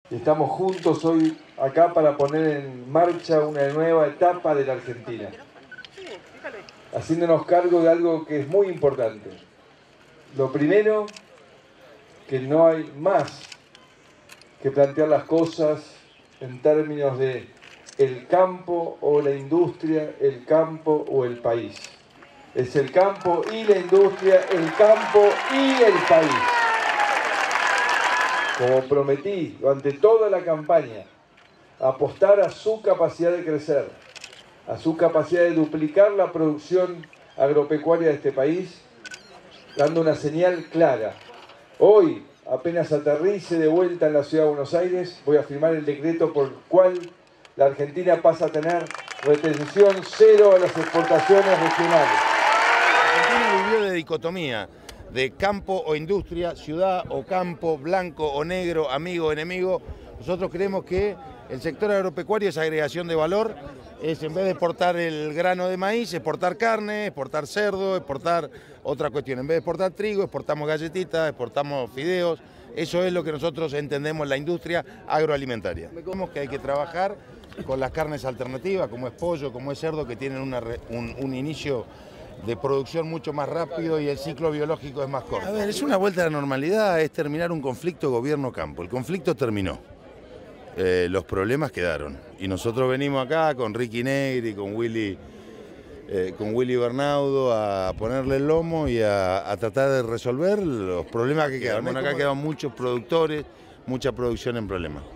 Estamos juntos hoy acá para poner en marcha una nueva etapa de la Argentina, haciéndonos cargo de algo que es muy importante. Lo primero, que no hay más que plantear las cosas en términos de el campo o la industria, el campo o el país. Es el campo y la industria, el campo y el país. Como prometí durante toda la campaña, apostar a su capacidad de crecer, a su capacidad de duplicar la producción agropecuaria de este país, dando una señal clara. Hoy, apenas aterrice de vuelta en la ciudad de Buenos Aires, voy a firmar el decreto por el cual la Argentina pasa a tener retención cero a las exportaciones regionales. Argentina vivió de dicotomía, de campo o industria, ciudad o campo, blanco o negro, amigo o enemigo. Nosotros creemos que el sector agropecuario es agregación de valor, es en vez de exportar el grano de maíz, exportar carne, exportar cerdo, exportar otra cuestión. En vez de exportar trigo, exportamos galletitas, exportamos fideos. Eso es lo que nosotros entendemos en la industria agroalimentaria. Vemos que hay que trabajar con las carnes alternativas, como es pollo, como es cerdo, que tienen un inicio de producción mucho más rápido y el ciclo biológico es más corto. A ver, es una vuelta a la normalidad, es terminar un conflicto gobierno-campo. El conflicto terminó, los problemas quedaron. Y nosotros venimos acá con Ricky Negri, con Willy Bernaudo a ponerle el lomo y a tratar de resolver los problemas que quedaron. Bueno, acá quedan muchos productores, mucha producción en problemas.